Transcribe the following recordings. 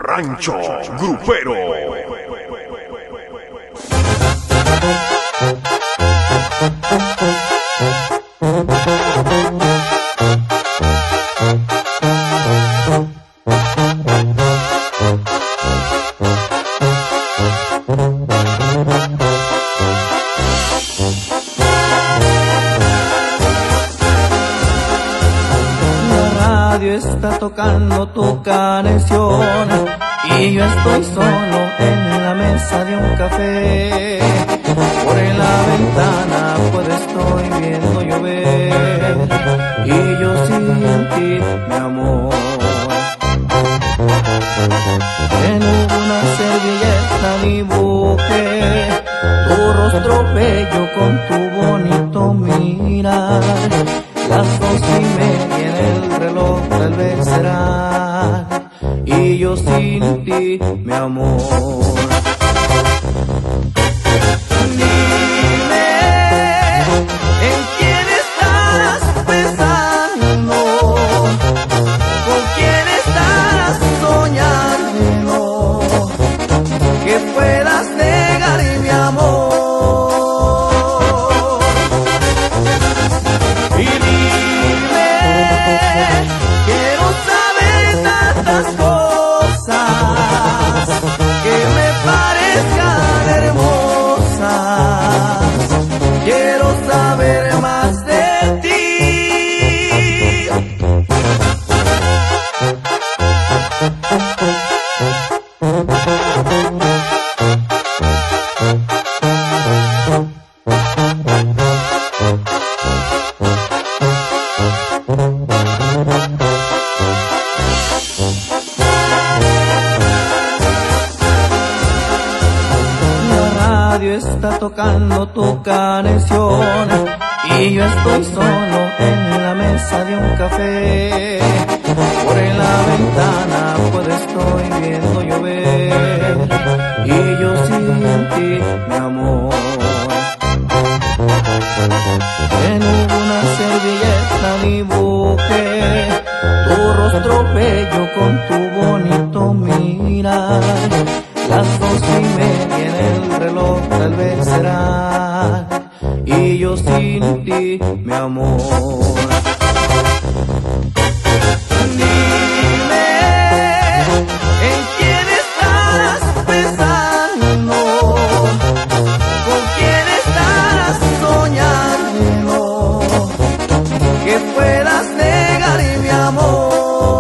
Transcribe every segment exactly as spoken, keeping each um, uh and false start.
Rancho Grupero. Está tocando tu canción y yo estoy solo en la mesa de un café. Por en la ventana pues estoy viendo llover y yo sin ti, mi amor. En una servilleta dibujé tu rostro bello con tu bonito mirar. Las dos y media en el reloj tal vez será, y yo sin ti, mi amor. Dime, ¿en quién estás pensando? ¿Con quién estás soñando? Que puedas negar mi amor. Quiero saber tantas cosas que me parezcan hermosas. Quiero saber más de ti. Está tocando tu canción y yo estoy solo en la mesa de un café. Por en la ventana pues estoy viendo llover y yo sin ti, mi amor. En una servilleta dibujé tu rostro bello con tu bonito mirar. Las dos y media en el reloj tal vez será, y yo sin ti, mi amor. Dime, ¿en quién estás pensando? ¿Con quién estás soñando? Que puedas negar mi amor.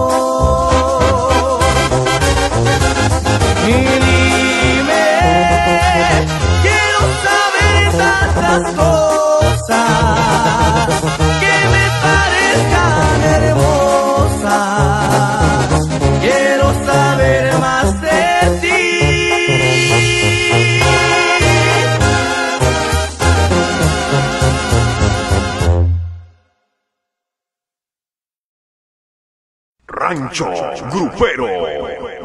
Tantas cosas que me parezcan hermosas. Quiero saber más de ti. Rancho Grupero.